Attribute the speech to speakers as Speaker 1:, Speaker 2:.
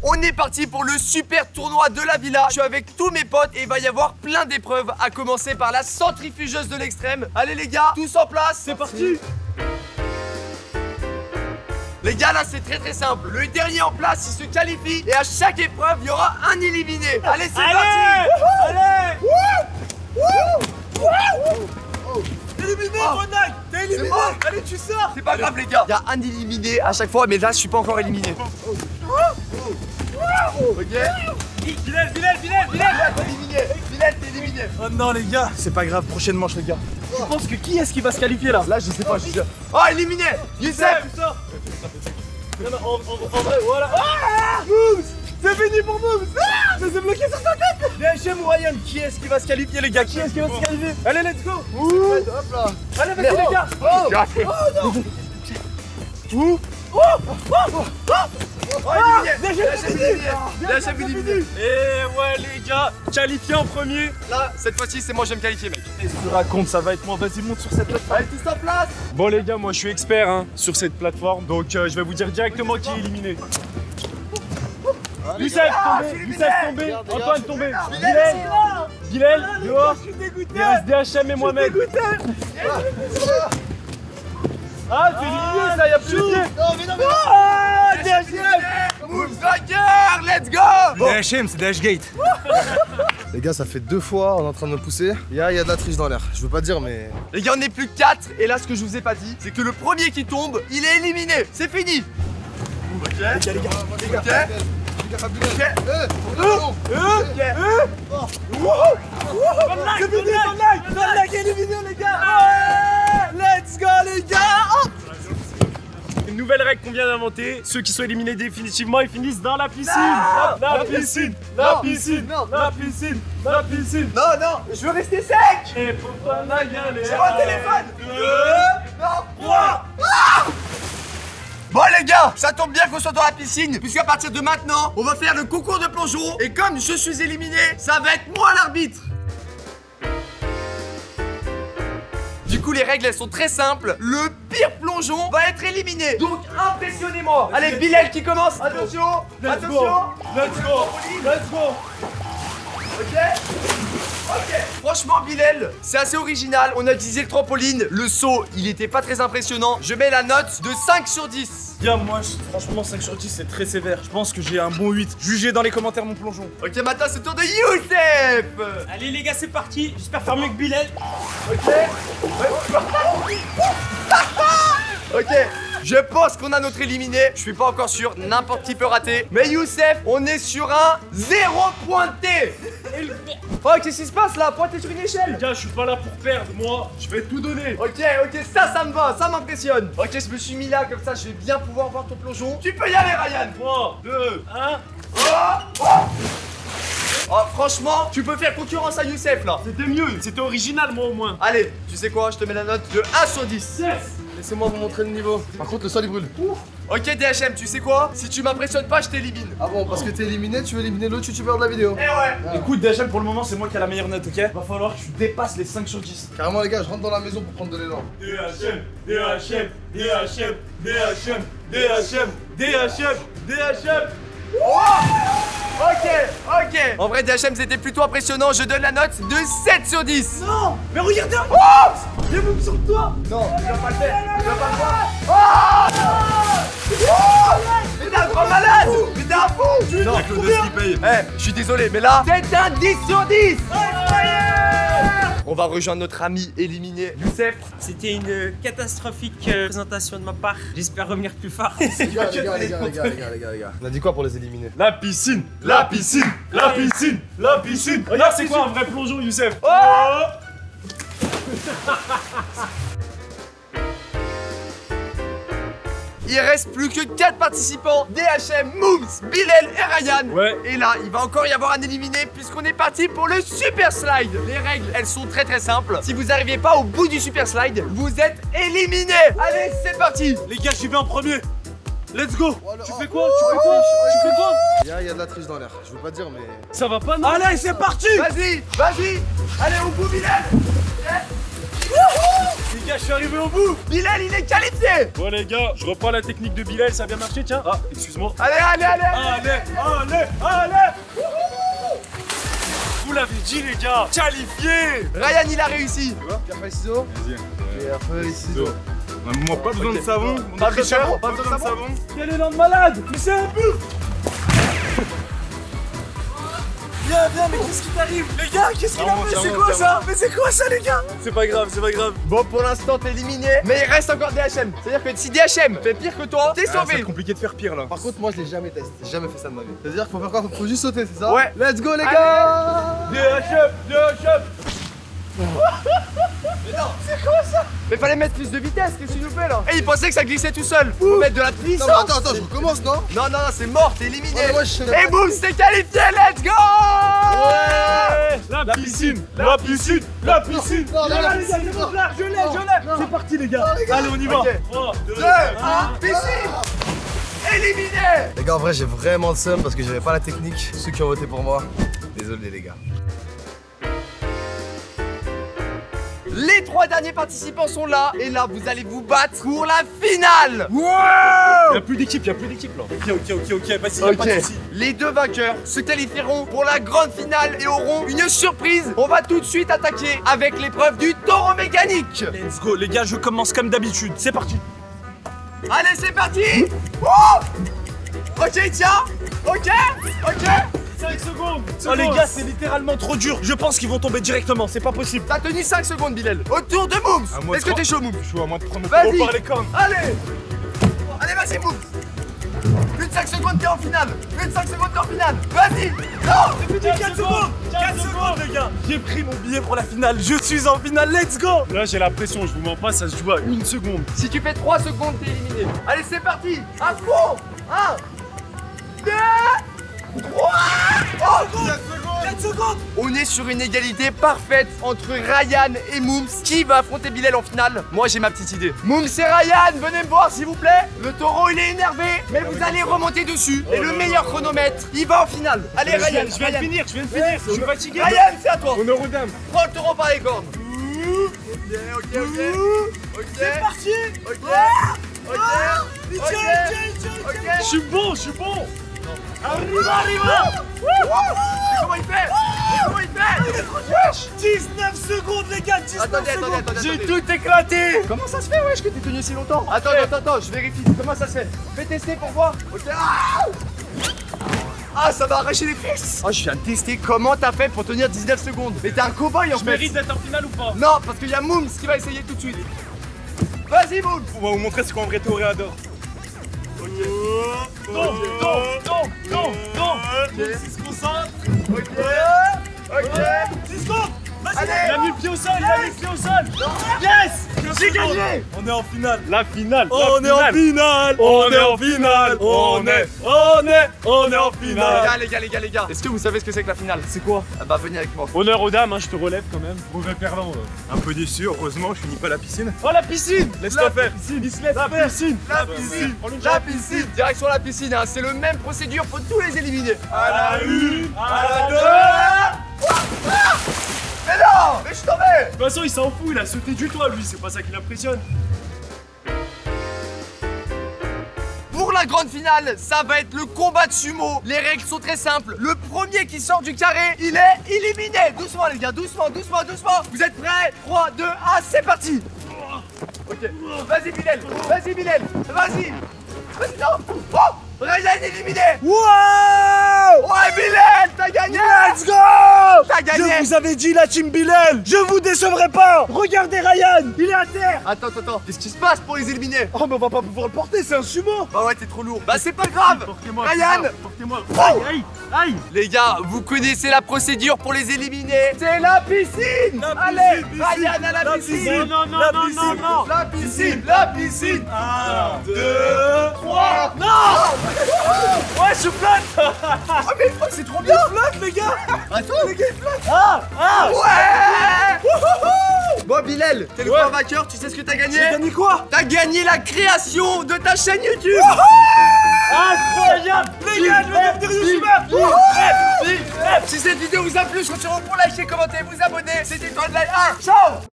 Speaker 1: On est parti pour le super tournoi de la villa. Je suis avec tous mes potes et il va y avoir plein d'épreuves, à commencer par la centrifugeuse de l'extrême. Allez les gars, tous en place, c'est parti. Les gars, là c'est très simple. Le dernier en place, il se qualifie et à chaque épreuve, il y aura un éliminé. Allez, c'est parti. Allez. T'es éliminé, Ronald. T'es éliminé. Allez, tu sors. C'est pas grave, les gars. Il y a un éliminé à chaque fois, mais là, je suis pas encore éliminé. Ok. Bilal, t'es éliminé.
Speaker 2: Oh non les gars, c'est pas grave, prochaine manche les gars. Je pense que qui est-ce qui va se qualifier là?
Speaker 1: Là je sais pas, je suis sûr. Oh, éliminé. Youssef.
Speaker 2: En vrai, voilà. Moves. C'est fini pour Moves. Ça s'est bloqué sur sa tête. DHM ou Ryan, qui est-ce qui va se qualifier les gars? Qui est-ce qui va se qualifier? Allez, let's go.
Speaker 1: Hop là.
Speaker 2: Allez, vas-y les gars.
Speaker 1: éliminé.
Speaker 2: Et ouais les gars, qualifié en premier.
Speaker 1: Là, cette fois-ci, c'est moi, je vais me qualifier, mec.
Speaker 2: Qu'est-ce que tu racontes? Ça va être moi. Vas-y, monte sur cette plateforme.
Speaker 1: Allez, tous en place.
Speaker 2: Bon les gars, moi je suis expert sur cette plateforme, donc je vais vous dire directement qui est éliminé. Youssef tombé, Antoine tombé, Bilal dehors, il reste DHM et moi-même. Ah, c'est éliminé ça, y'a plus de pied.
Speaker 1: Non, mais non, mais
Speaker 2: ah, DHM.
Speaker 1: Moves Striker, let's go.
Speaker 3: Bon. DHM, c'est DHgate. Les gars, ça fait 2 fois, on est en train de me pousser. Il y a de la triche dans l'air. Je veux pas dire, mais.
Speaker 1: Les gars, on est plus que 4. Et là, ce que je vous ai pas dit, c'est que le premier qui tombe, il est éliminé. C'est fini. Ok.
Speaker 3: Les gars.
Speaker 2: C'est fini, Donlag est éliminé les gars.
Speaker 1: Let's go les gars.
Speaker 2: Une nouvelle règle qu'on vient d'inventer, ceux qui sont éliminés définitivement, ils finissent dans la piscine. La piscine.
Speaker 1: Non, je veux rester sec.
Speaker 2: Et pour pas la galère.
Speaker 1: J'ai mon téléphone. 3. Bon les gars, ça tombe bien qu'on soit dans la piscine, puisqu'à partir de maintenant, on va faire le concours de plongeon. Et comme je suis éliminé, ça va être moi l'arbitre. Du coup, les règles, elles sont très simples. Le pire plongeon va être éliminé. Donc, impressionnez-moi. Allez, Bilal qui commence. Attention.
Speaker 2: Let's go.
Speaker 1: Ok. Franchement, Bilal, c'est assez original. On a utilisé le trampoline. Le saut, il était pas très impressionnant. Je mets la note de 5 sur 10.
Speaker 2: Bien, moi, franchement, 5 sur 10, c'est très sévère. Je pense que j'ai un bon 8. Jugez dans les commentaires mon plongeon.
Speaker 1: Ok, maintenant, c'est le tour de Youssef.
Speaker 4: Allez les gars, c'est parti. J'espère faire mieux que Bilal.
Speaker 1: Ok, je pense qu'on a notre éliminé. Je suis pas encore sûr, n'importe qui peut rater. Mais Youssef, on est sur un 0 pointé. Oh, qu'est-ce qui se passe là? Pointé sur une échelle.
Speaker 2: Les gars, je suis pas là pour perdre, moi, je vais tout donner.
Speaker 1: Ok, ça me va, ça m'impressionne. Ok, je me suis mis là, comme ça je vais bien pouvoir voir ton plongeon. Tu peux y aller, Ryan.
Speaker 2: 3, 2, 1.
Speaker 1: Oh, franchement, tu peux faire concurrence à Youssef là.
Speaker 2: C'était mieux, c'était original, moi au moins.
Speaker 1: Allez, tu sais quoi, je te mets la note de 1 sur 10.
Speaker 2: Yes.
Speaker 3: Laissez-moi vous montrer le niveau. Par contre, le sol il brûle.
Speaker 1: Ok, DHM, tu sais quoi? Si tu m'impressionnes pas, je t'élimine.
Speaker 3: Ah bon, parce que t'es éliminé, tu veux éliminer l'autre youtubeur de la vidéo.
Speaker 1: Eh ouais.
Speaker 2: Écoute, DHM, pour le moment, c'est moi qui ai la meilleure note, ok? Va falloir que tu dépasses les 5 sur 10.
Speaker 3: Carrément, les gars, je rentre dans la maison pour prendre de l'élan.
Speaker 2: DHM.
Speaker 1: Ok. En vrai, DHM, c'était plutôt impressionnant. Je donne la note de 7 sur 10.
Speaker 2: Non, mais regardez. Il y a Moves sur toi.
Speaker 1: Non, tu vas pas le faire. Tu vas pas le voir. Mais t'es un grand malade. Mais t'es un fou. Non, je suis désolé, mais là, c'est un 10 sur 10. On va rejoindre notre ami éliminé, Youssef.
Speaker 4: C'était une catastrophique présentation de ma part. J'espère revenir plus fort.
Speaker 3: Les gars. On a dit quoi pour les éliminer?
Speaker 2: La piscine. Regarde, c'est quoi un vrai plongeon, Youssef?
Speaker 1: Il reste plus que 4 participants, DHM, Moves, Bilal et Ryan.
Speaker 2: Ouais.
Speaker 1: Et là, il va encore y avoir un éliminé puisqu'on est parti pour le super slide. Les règles, elles sont très simples. Si vous n'arrivez pas au bout du super slide, vous êtes éliminé. Allez, c'est parti.
Speaker 2: Les gars, j'y vais en premier. Let's go. Tu fais quoi?
Speaker 3: Il y a de la triche dans l'air. Je veux pas dire, mais.
Speaker 2: Ça va pas, non? Allez, c'est parti.
Speaker 1: Vas-y. Allez, au bout, Bilal.
Speaker 2: Les gars, je suis arrivé au bout.
Speaker 1: Bilal, il est qualifié.
Speaker 2: Bon les gars, je reprends la technique de Bilal, ça a bien marché, tiens. Ah, excuse-moi.
Speaker 1: Allez.
Speaker 2: Allez. l'avais dit, les gars. Qualifié.
Speaker 1: Ryan, il a réussi.
Speaker 3: Pierre, feuille, ciseaux. Pierre, feuille, ciseaux.
Speaker 5: Moi, pas besoin de savon.
Speaker 1: Pas de savon,
Speaker 5: Pas besoin de savon.
Speaker 2: Quel élan de malade. Tu sais un peu. Viens, mais qu'est-ce qui t'arrive? Les gars, qu'est-ce qu'il a fait? C'est quoi ça? Mais c'est quoi ça, les gars? C'est pas grave, c'est pas grave.
Speaker 1: Bon, pour l'instant, t'es éliminé, mais il reste encore DHM. C'est-à-dire que si DHM fait pire que toi, t'es sauvé.
Speaker 5: C'est compliqué de faire pire là.
Speaker 3: Par contre, moi, je l'ai jamais testé. J'ai jamais fait ça de ma vie. C'est-à-dire qu'il faut faire quoi? Faut juste sauter, c'est ça?
Speaker 1: Ouais.
Speaker 3: Let's go, les gars.
Speaker 2: DHM.
Speaker 1: Mais non, c'est quoi ça? Mais fallait mettre plus de vitesse, qu'est-ce que tu nous fais là? Et il pensait que ça glissait tout seul. Faut mettre de la puissance.
Speaker 3: Non, mais attends, je recommence, non?
Speaker 1: Non, c'est mort, t'es éliminé.
Speaker 3: Ouais, moi, je sais
Speaker 1: Et boum, c'est qualifié, let's go!
Speaker 2: Ouais. La piscine.
Speaker 3: Non,
Speaker 2: Je l'ai. C'est parti, les gars. Allez, on y va. 3, 2,
Speaker 1: 1, piscine! Éliminé!
Speaker 3: Les gars, en vrai, j'ai vraiment le seum parce que j'avais pas la technique. Ceux qui ont voté pour moi, désolé, les gars.
Speaker 1: Les 3 derniers participants sont là, et là, vous allez vous battre pour la finale!
Speaker 2: Y'a plus d'équipe là. Ok, vas-y, y'a pas de soucis.
Speaker 1: Les 2 vainqueurs se qualifieront pour la grande finale et auront une surprise. On va tout de suite attaquer avec l'épreuve du taureau mécanique.
Speaker 2: Let's go, les gars, je commence comme d'habitude. C'est parti.
Speaker 1: Allez, c'est parti! Oh! Ok, tiens! Ok!
Speaker 2: 5 secondes. Oh les gars, c'est littéralement trop dur. Je pense qu'ils vont tomber directement, c'est pas possible.
Speaker 1: T'as tenu 5 secondes, Bilal. Autour de Mooms.
Speaker 5: moi,
Speaker 1: Est-ce que t'es chaud, Mooms?
Speaker 5: Je suis à moins de prendre
Speaker 1: Vas-y.
Speaker 5: par les cornes.
Speaker 1: Allez, vas-y, Mooms. Plus de 5 secondes, t'es en finale. Vas-y. Non!
Speaker 2: J'ai plus de 4 secondes. 4 secondes, les gars. J'ai pris mon billet pour la finale. Je suis en finale, let's go. Là, j'ai la pression, je vous mens pas, ça se joue à 1 seconde.
Speaker 1: Si tu fais 3 secondes, t'es éliminé. Allez, c'est parti. À fond. 1, 2, 3. Oh,
Speaker 2: 4 secondes.
Speaker 1: on est sur une égalité parfaite entre Ryan et Mooms. Qui va affronter Bilal en finale? Moi, j'ai ma petite idée. Mooms et Ryan, venez me voir s'il vous plaît. Le taureau, il est énervé, mais vous allez remonter dessus. Et le meilleur chronomètre, il va en finale. Allez, Ryan,
Speaker 2: Je viens de finir, je suis fatigué.
Speaker 1: Ryan, c'est à toi.
Speaker 5: Honneur aux dames.
Speaker 1: Prends le taureau par les cornes. Ok.
Speaker 2: C'est parti.
Speaker 1: Ok.
Speaker 2: Je suis bon.
Speaker 1: Arriva. Comment il fait?
Speaker 2: 19 secondes, les gars, 19 secondes.
Speaker 1: Attendez.
Speaker 2: J'ai tout éclaté.
Speaker 1: Comment ça se fait, wesh, que t'es tenu si longtemps? Attends, je vérifie. Comment ça se fait? Fais tester pour voir. Ok. Ah, ça va arracher les fesses. Oh, je viens de tester. Comment t'as fait pour tenir 19 secondes? Mais t'es un cow-boy en fait.
Speaker 2: Je mérite d'être en finale ou pas?
Speaker 1: Non, parce qu'il y a Mooms qui va essayer tout de suite. Vas-y, Mooms.
Speaker 5: On va vous montrer ce qu'un vrai toréador.
Speaker 2: Non. Il se concentre.
Speaker 1: Ok.
Speaker 2: 10 secondes. Vas-y.
Speaker 1: Allez.
Speaker 2: Il a mis le pied au sol. Yes. J'ai gagné. On est en finale. La finale. On est en finale.
Speaker 1: Les gars. Est-ce que vous savez ce que c'est que la finale?
Speaker 2: C'est quoi?
Speaker 1: Ah bah, venez avec moi.
Speaker 2: Honneur aux dames, hein, je te relève quand même.
Speaker 5: Mauvais perdant. Un peu déçu, heureusement, je finis pas à la piscine.
Speaker 2: Oh, la piscine. Laisse-toi faire.
Speaker 1: Il se laisse faire. La piscine. Direction la piscine, hein. C'est le même procédure pour tous les éliminés.
Speaker 2: À la 1, à la 2.
Speaker 1: Mais non! Mais je suis tombé!
Speaker 2: De toute façon, il s'en fout, il a sauté du toit, lui, c'est pas ça qui l'impressionne.
Speaker 1: Pour la grande finale, ça va être le combat de sumo. Les règles sont très simples. Le premier qui sort du carré, il est éliminé. Doucement, les gars, doucement. Vous êtes prêts? 3, 2, 1, c'est parti! Ok. Vas-y, Bilal. Vas-y, non! Oh! Ryan est éliminé!
Speaker 2: Wow!
Speaker 1: Ouais, Bilal, t'as gagné!
Speaker 2: Let's go!
Speaker 1: T'as gagné!
Speaker 2: Je vous avais dit, la team Bilal, je vous décevrai pas! Regardez Ryan, il est à terre!
Speaker 1: Attends, qu'est-ce qui se passe pour les éliminer?
Speaker 2: Oh, mais on va pas pouvoir le porter, c'est un sumo!
Speaker 1: Bah ouais, t'es trop lourd. Bah c'est pas grave! Ryan!
Speaker 2: Portez-moi!
Speaker 1: Oh!
Speaker 2: Aïe!
Speaker 1: Les gars, vous connaissez la procédure pour les éliminer? C'est la piscine! Allez, Ryan à la piscine!
Speaker 2: Non!
Speaker 1: La piscine!
Speaker 2: 1, 2, 3! Non! Ouais, je flotte!
Speaker 1: Oh mais c'est trop bien!
Speaker 2: Flotte, les gars!
Speaker 1: Attends, les gars, ils flottent!
Speaker 2: Ah!
Speaker 1: Ouais! Bon, Bilal, t'es le grand vainqueur, tu sais ce que t'as gagné?
Speaker 2: J'ai gagné quoi?
Speaker 1: T'as gagné la création de ta chaîne YouTube!
Speaker 2: Incroyable! Les gars, je vais devenir youtubeur!
Speaker 1: Si cette vidéo vous a plu, je compte sur vous pour liker, commenter, vous abonner. C'était Étoile de Live 1. Ciao!